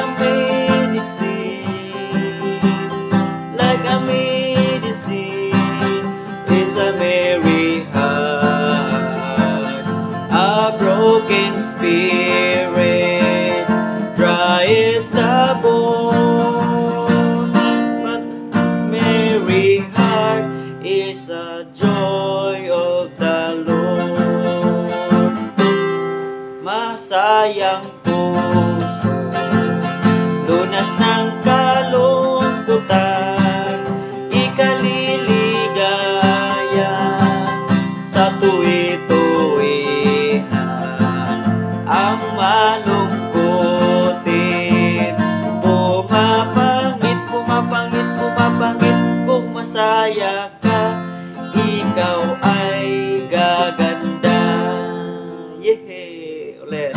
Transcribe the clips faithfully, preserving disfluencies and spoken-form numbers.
a medicine, like a medicine is a merry heart. A broken spirit drieth the bone, but merry heart is a joy of the Lord. Masayang puso, lunas ng kalungkutan, ikaliligaya sa tuwi-tuwihan. Ang malungkutin, pumapangit, pumapangit, pumapangit. Kung masaya ka, ikaw ay gaganda. Yehey! Ulit.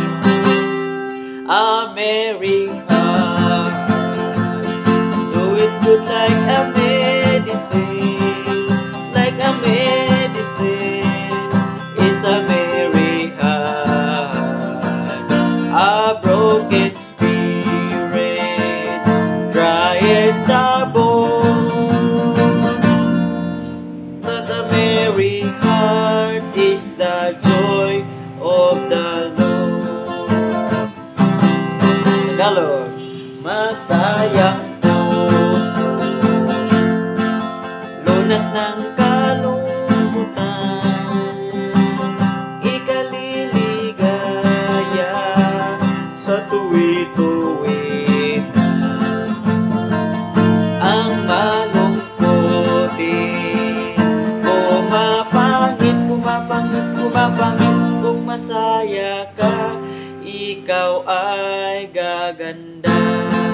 A merry heart, do it good like a medicine, like a medicine is a merry heart. A broken spirit drieth the bone, but a merry heart is the joy of the Lord. Tagalog. Masayang puso, lunas ng kalungkutan, ikaliligaya sa tuwi-tuwihan. Ang malungkutin, pumapangit, pumapangit, pumapangit. Kung masaya ka, ikaw ay gaganda.